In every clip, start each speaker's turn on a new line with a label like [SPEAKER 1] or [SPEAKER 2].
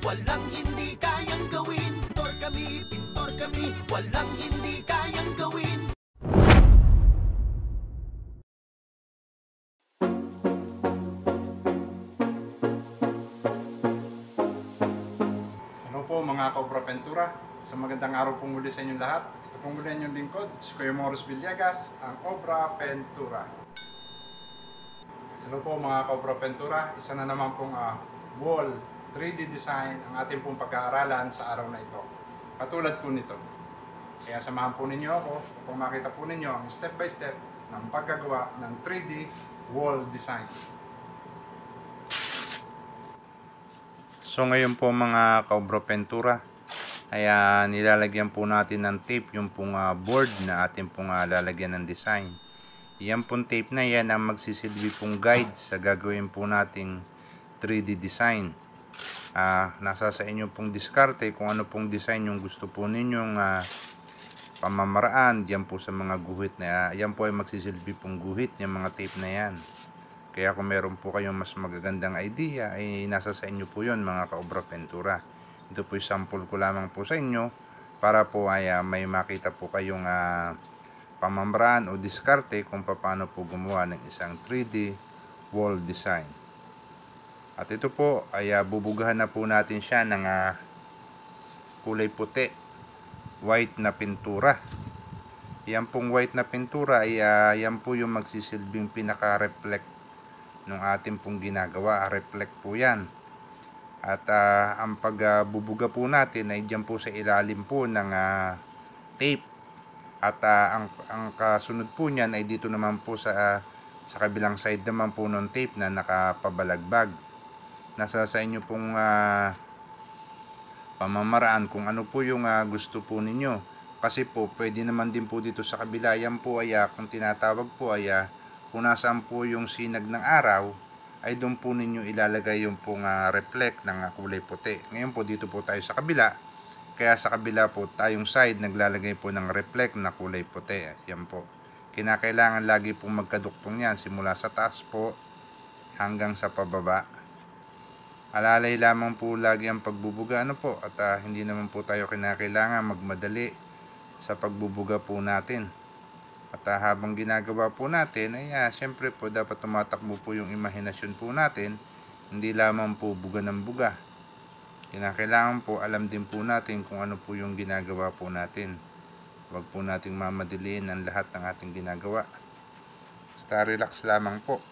[SPEAKER 1] walang hindi kayang gawin. Pintor kami, walang hindi kayang gawin.
[SPEAKER 2] Ano po mga Cobra Pentura, sa magandang araw pong muli sa inyong lahat. Ito pong muli ang inyong lingkod, si Kuya Morris Villegas, ang Cobra Pentura. Ano po mga Cobra Pentura, isa na naman pong wall 3D design ang ating pong pag-aaralan sa araw na ito. Katulad po nito. Kaya samahan po ninyo ako upang makita po ninyo ang step by step ng paggagawa ng 3D wall design. So ngayon po mga Cobra Pentura ay nilalagyan po natin ng tape yung pong board na ating pong lalagyan ng design. Yan pong tape na yan ang magsisilbi pong guide sa gagawin po nating 3D design. Nasa sa inyo pong diskarte kung ano pong design yung gusto po ninyong pamamaraan. Yan po sa mga guhit na yan po ay magsisilbi pong guhit yung mga tape na yan. Kaya kung meron po kayong mas magagandang idea ay nasa sa inyo po yun mga Cobra Pentura. Ito po yung sample ko lamang po sa inyo para po ay may makita po kayong pamamaraan o diskarte kung paano po gumawa ng isang 3D wall design. At ito po ay bubugahan na po natin siya ng kulay puti, white na pintura. Yan pong white na pintura ay yan po yung magsisilbing pinaka-reflect ng ating pong ginagawa. Reflect po yan. At ang pagbubuga po natin ay dyan po sa ilalim po ng tape. At ang kasunod po niyan ay dito naman po sa kabilang side naman po ng tape na nakapabalagbag. Nasa sa inyo pong pamamaraan kung ano po yung gusto po ninyo. Kasi po pwede naman din po dito sa kabila. Yan po ay kung tinatawag po ay kung nasaan po yung sinag ng araw ay doon po ninyo ilalagay yung pong reflect ng kulay puti. Ngayon po dito po tayo sa kabila. Kaya sa kabila po tayong side naglalagay po ng reflect na kulay puti. Yan po. Kinakailangan lagi pong magkaduktong yan simula sa taas po hanggang sa pababa. Alalay lamang po lagi ang pagbubuga po at hindi naman po tayo kinakailangan magmadali sa pagbubuga po natin. At habang ginagawa po natin ay syempre po dapat tumatakbo po yung imahinasyon po natin, hindi lamang po buga ng buga. Kinakailangan po alam din po natin kung ano po yung ginagawa po natin. Huwag po nating mamadiliin ang lahat ng ating ginagawa. Basta relax lamang po.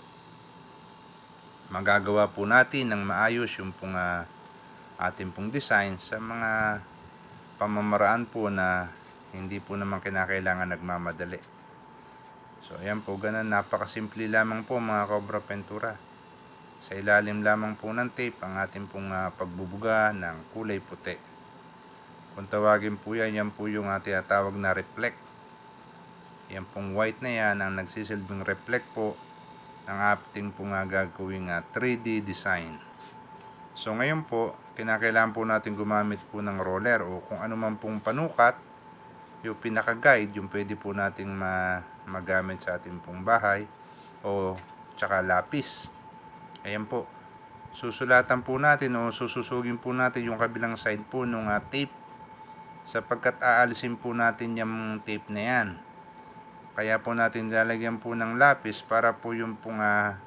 [SPEAKER 2] Magagawa po natin ng maayos yung pong ating pong design sa mga pamamaraan po na hindi po naman kinakailangan nagmamadali. So ayan po, ganun, napakasimple lamang po mga Cobra Pentura. Sa ilalim lamang po ng tape ang ating pong pagbubuga ng kulay puti. Kung tawagin po yan, yan po yung tinatawag na reflect. Yan pong white na yan ang nagsisilbing reflect po ng ating pong gagawing 3D design. So ngayon po, kinakailangan po natin gumamit po ng roller o kung ano man pong panukat, yung pinaka-guide, yung pwede po nating magamit sa ating pong bahay o tsaka lapis. Ayan po. Susulatan po natin o sususugin po natin yung kabilang side po ng tape sapagkat aalisin po natin yung tape na yan. Kaya po natin lalagyan po ng lapis para po yung pong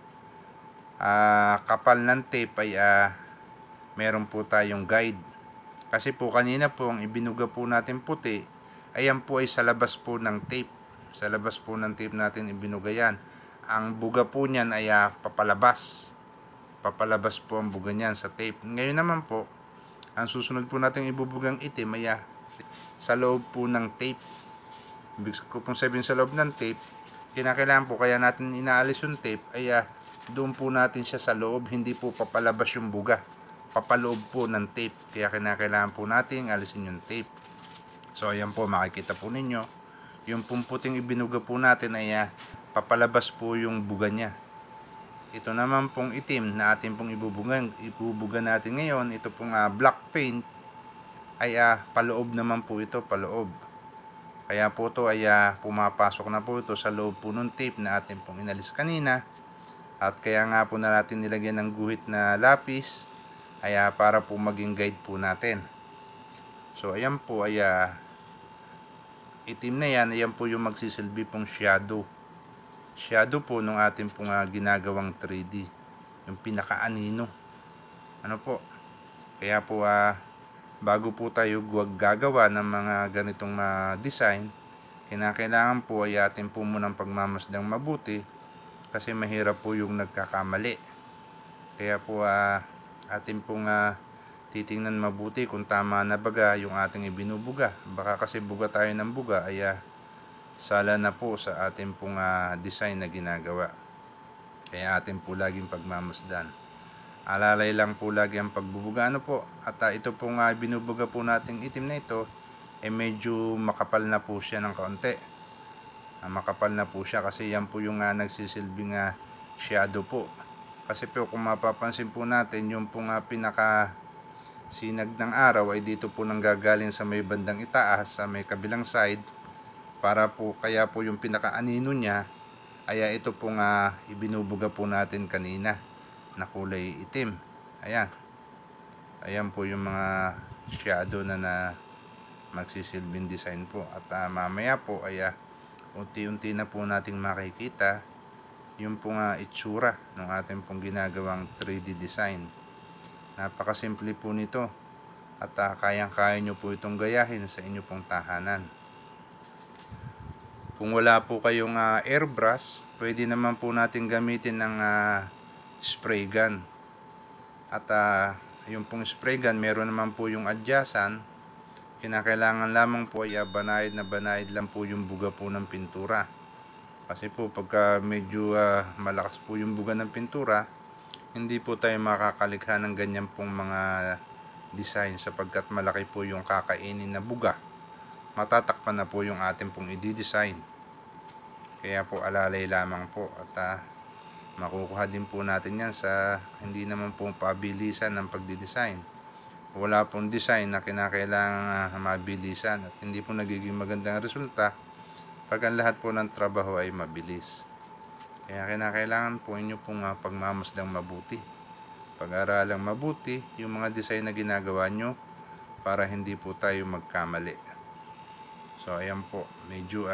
[SPEAKER 2] kapal ng tape ay meron po tayong guide. Kasi po kanina po ang ibinuga po natin puti, ayan po ay sa labas po ng tape. Sa labas po ng tape natin ibinuga yan. Ang buga po niyan ay papalabas. Papalabas po ang buga niyan sa tape. Ngayon naman po, ang susunod po natin ibubugang itim ay sa loob po ng tape. Ibig ko pong sabihin sa loob ng tape, kinakailangan po kaya natin inaalis yung tape ay doon po natin siya sa loob, hindi po papalabas yung buga, papaloob po ng tape. Kaya kinakailangan po natin alisin yung tape. So ayan po, makikita po ninyo yung puting ibinuga po natin ay papalabas po yung buga niya. Ito naman pong itim na atin pong ibubuga natin ngayon, ito pong black paint ay paloob naman po ito, paloob. Kaya po ito ay pumapasok na po ito sa loob po ng tape na atin pong inalis kanina. At kaya nga po na natin nilagyan ng guhit na lapis ay para po maging guide po natin. So ayan po ay itim na yan, ayan po yung magsisilbi pong shadow. Shadow po nung ating pong ginagawang 3D, yung pinakaanino. Ano po? Kaya po bago po tayo gagawa ng mga ganitong design, kinakailangan po ay atin po munang pagmamasdang mabuti kasi mahirap po yung nagkakamali. Kaya po atin pong titingnan mabuti kung tama na baga yung ating ibinubuga. Baka kasi buga tayo ng buga ay sala na po sa ating pong design na ginagawa. Kaya atin po laging pagmamasdan. Alalay lang po lagi ang pagbubuga. Ano po? At ito pong binubuga po nating itim na ito, medyo makapal na po siya ng kaunti. Makapal na po siya kasi yan po yung nagsisilbing shadow po. Kasi po kung mapapansin po natin, yung pong pinaka sinag ng araw ay dito po nanggagaling sa may bandang itaas, sa may kabilang side, para po kaya po yung pinaka-anino niya ay ito pong ibinubuga po natin kanina na kulay itim. Ayan po yung mga shadow na magsisilbing design po. At mamaya po ay unti-unti na po nating makikita yung pong itsura ng ating pong ginagawang 3D design. Napakasimple po nito at kayang-kaya nyo po itong gayahin sa inyo pong tahanan. Kung wala po kayong airbrush, pwede naman po natin gamitin ng spray gun. At yung pong spray gun, meron naman po yung adyasan. Kinakailangan lamang po ay banayad na banayad lang po yung buga po ng pintura. Kasi po pagka medyo malakas po yung buga ng pintura, hindi po tayo makakalikha ng ganyan pong mga design sapagkat malaki po yung kakainin na buga. Matatakpan na po yung ating pong i-design. Kaya po alalay lamang po at makukuha din po natin yan sa hindi naman pong pabilisan ng pagdidesign. Wala pong design na kinakailangan mabilisan at hindi po nagiging magandang resulta pag ang lahat po ng trabaho ay mabilis. Kaya kinakailangan po inyo pong pagmamasdang mabuti. Pag-aralang mabuti yung mga design na ginagawa nyo para hindi po tayo magkamali. So ayan po, medyo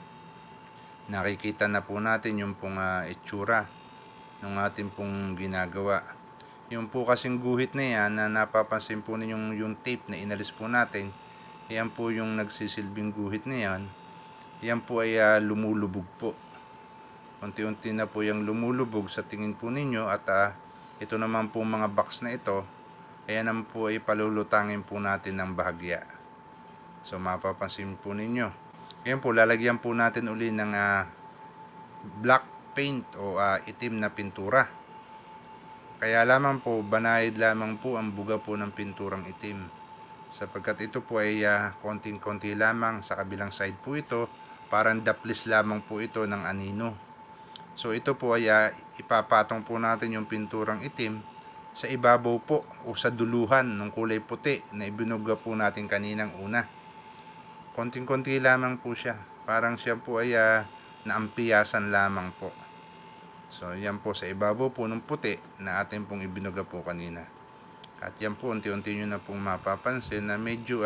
[SPEAKER 2] nakikita na po natin yung pong itsura ng ating pong ginagawa. Yung po kasing guhit na yan na napapansin po ninyong yung tape na inalis po natin, yan po yung nagsisilbing guhit na yan. Yan po ay lumulubog po. Unti-unti na po yung lumulubog sa tingin po ninyo at ito naman po mga box na ito, ayan naman po ay palulutangin po natin ng bahagya. So mapapansin po ninyo. Ayan po, lalagyan po natin uli ng black paint o itim na pintura. Kaya lamang po, banayad lamang po ang buga po ng pinturang itim. Sapagkat ito po ay konting-konti lamang sa kabilang side po ito, parang daplis lamang po ito ng anino. So ito po ay ipapatong po natin yung pinturang itim sa ibabaw po o sa duluhan ng kulay puti na ibinuga po natin kaninang una. Konting-konti lamang po siya. Parang siya po ay naampiyasan lamang po. So yan po sa ibabaw po ng puti na atin pong ibinuga po kanina. At yan po unti-unti nyo na pong mapapansin na medyo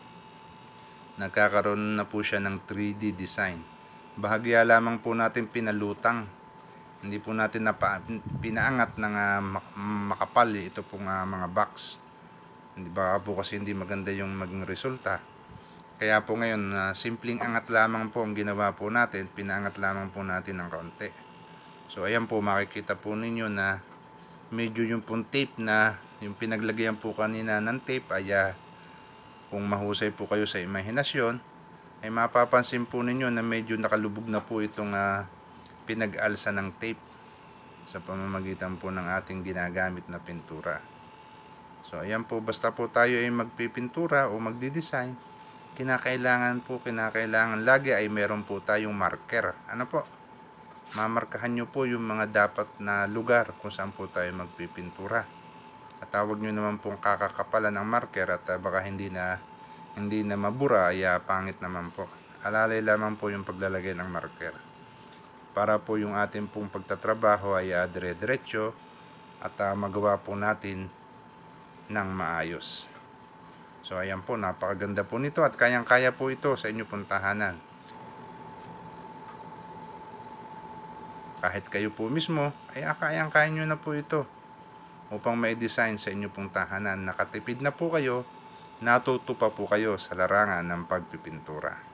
[SPEAKER 2] nagkakaroon na po siya ng 3D design. Bahagya lamang po natin pinalutang. Hindi po natin pinaangat ng makapal ito pong mga box. Hindi ba po kasi hindi maganda yung maging resulta. Kaya po ngayon simpleng angat lamang po ang ginawa po natin. Pinaangat lamang po natin ng kaunti. So ayan po, makikita po ninyo na medyo yung pong tape na yung pinaglagyan po kanina ng tape ay kung mahusay po kayo sa imahinasyon ay mapapansin po ninyo na medyo nakalubog na po itong pinag-alsa ng tape sa pamamagitan po ng ating ginagamit na pintura. So ayan po, basta po tayo ay magpipintura o magdi-design, kinakailangan lagi ay meron po tayong marker. Ano po? Mamarkahan nyo po yung mga dapat na lugar kung saan po tayo magpipintura. At tawag nyo naman pong kakakapalan ng marker at baka hindi na mabura ay pangit naman po. Alalay lamang po yung paglalagay ng marker para po yung ating pong pagtatrabaho ay dire-diretso at magawa po natin ng maayos. So ayan po, napakaganda po nito at kayang-kaya po ito sa inyo pong tahanan. Kahit kayo po mismo, ay kayang-kaya nyo na po ito upang ma-design sa inyo pong tahanan. Nakatipid na po kayo, natuto pa po kayo sa larangan ng pagpipintura.